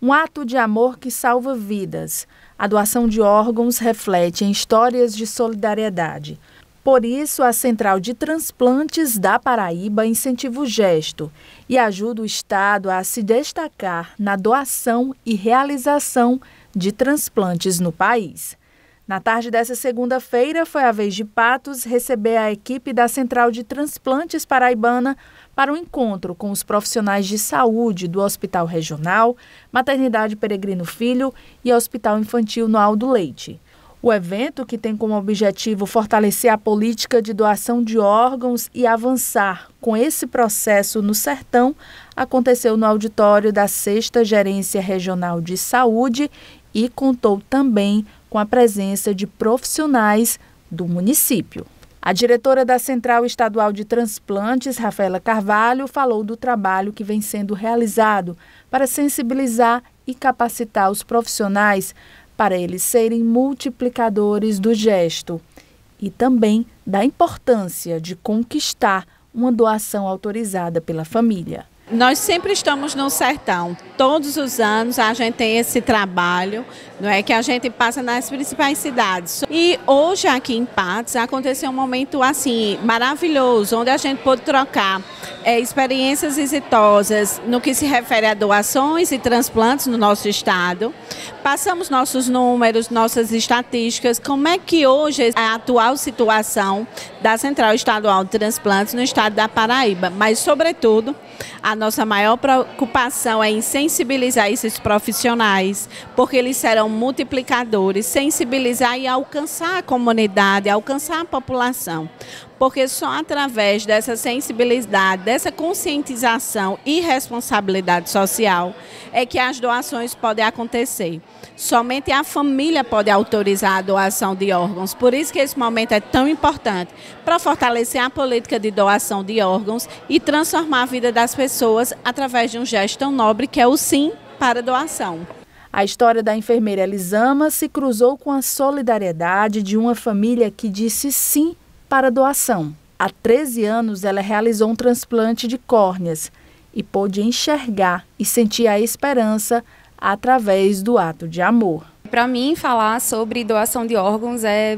Um ato de amor que salva vidas. A doação de órgãos reflete em histórias de solidariedade. Por isso, a Central de Transplantes da Paraíba incentiva o gesto e ajuda o Estado a se destacar na doação e realização de transplantes no país. Na tarde dessa segunda-feira, foi a vez de Patos receber a equipe da Central de Transplantes Paraibana para um encontro com os profissionais de saúde do Hospital Regional, Maternidade Peregrino Filho e Hospital Infantil Noaldo Leite. O evento, que tem como objetivo fortalecer a política de doação de órgãos e avançar com esse processo no Sertão, aconteceu no auditório da 6ª Gerência Regional de Saúde e contou também com a presença de profissionais do município. A diretora da Central Estadual de Transplantes, Rafaela Carvalho, falou do trabalho que vem sendo realizado para sensibilizar e capacitar os profissionais para eles serem multiplicadores do gesto e também da importância de conquistar uma doação autorizada pela família. Nós sempre estamos no sertão, todos os anos a gente tem esse trabalho, não é, que a gente passa nas principais cidades. E hoje aqui em Patos aconteceu um momento assim maravilhoso, onde a gente pôde trocar experiências exitosas no que se refere a doações e transplantes no nosso estado. Passamos nossos números, nossas estatísticas, como é que hoje a atual situação da Central Estadual de Transplantes no estado da Paraíba, mas sobretudo a nossa maior preocupação é em sensibilizar esses profissionais, porque eles serão multiplicadores, sensibilizar e alcançar a comunidade, alcançar a população. Porque só através dessa sensibilidade, dessa conscientização e responsabilidade social é que as doações podem acontecer. Somente a família pode autorizar a doação de órgãos. Por isso que esse momento é tão importante, para fortalecer a política de doação de órgãos e transformar a vida das pessoas através de um gesto tão nobre que é o sim para doação. A história da enfermeira Elisama se cruzou com a solidariedade de uma família que disse sim para doação. Há 13 anos, ela realizou um transplante de córneas e pôde enxergar e sentir a esperança através do ato de amor. Para mim, falar sobre doação de órgãos é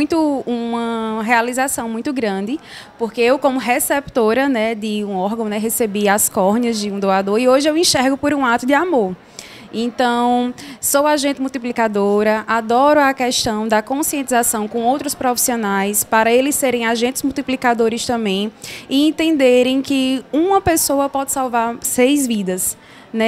uma realização muito grande, porque eu, como receptora, de um órgão, recebi as córneas de um doador e hoje eu enxergo por um ato de amor. Então, sou agente multiplicadora, adoro a questão da conscientização com outros profissionais, para eles serem agentes multiplicadores também e entenderem que uma pessoa pode salvar 6 vidas.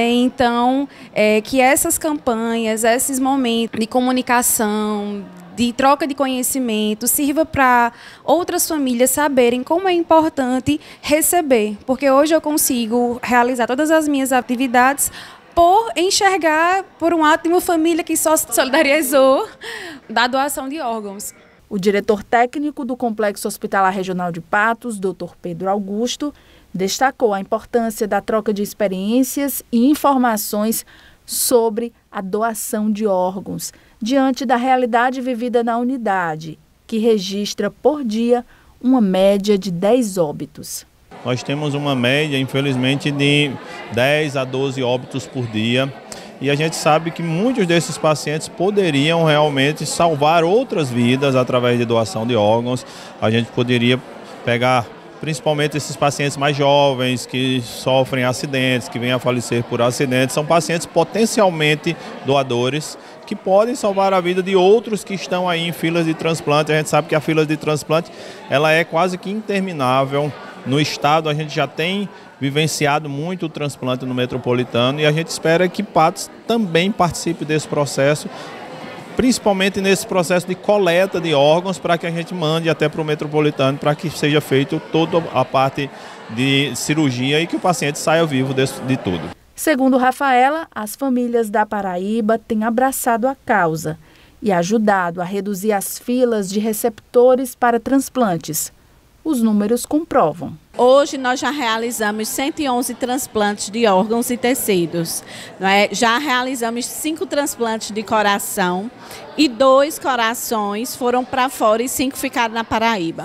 Então, que essas campanhas, esses momentos de comunicação, de troca de conhecimento, sirva para outras famílias saberem como é importante receber, porque hoje eu consigo realizar todas as minhas atividades por enxergar por um ato de uma família que só se solidarizou da doação de órgãos. O diretor técnico do Complexo Hospitalar Regional de Patos, Dr. Pedro Augusto, destacou a importância da troca de experiências e informações sobre a doação de órgãos, diante da realidade vivida na unidade, que registra por dia uma média de 10 óbitos. Nós temos uma média, infelizmente, de 10 a 12 óbitos por dia. E a gente sabe que muitos desses pacientes poderiam realmente salvar outras vidas através de doação de órgãos. A gente poderia pegar principalmente esses pacientes mais jovens que sofrem acidentes, que vêm a falecer por acidentes. São pacientes potencialmente doadores que podem salvar a vida de outros que estão aí em filas de transplante. A gente sabe que a fila de transplante ela é quase que interminável. No estado a gente já tem vivenciado muito o transplante no metropolitano e a gente espera que Patos também participe desse processo, principalmente nesse processo de coleta de órgãos, para que a gente mande até para o metropolitano, para que seja feito toda a parte de cirurgia e que o paciente saia vivo de tudo. Segundo Rafaela, as famílias da Paraíba têm abraçado a causa e ajudado a reduzir as filas de receptores para transplantes. Os números comprovam. Hoje nós já realizamos 111 transplantes de órgãos e tecidos. Já realizamos 5 transplantes de coração e 2 corações foram para fora e 5 ficaram na Paraíba.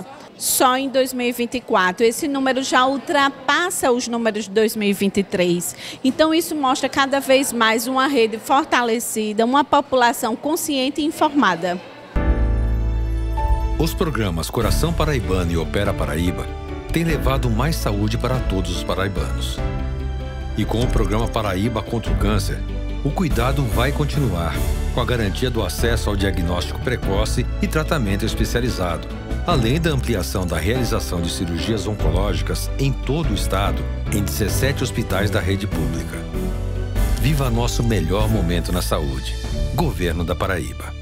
só em 2024. Esse número já ultrapassa os números de 2023. Então, isso mostra cada vez mais uma rede fortalecida, uma população consciente e informada. Os programas Coração Paraibano e Opera Paraíba têm levado mais saúde para todos os paraibanos. E com o programa Paraíba contra o Câncer, o cuidado vai continuar, com a garantia do acesso ao diagnóstico precoce e tratamento especializado, além da ampliação da realização de cirurgias oncológicas em todo o estado, em 17 hospitais da rede pública. Viva nosso melhor momento na saúde. Governo da Paraíba.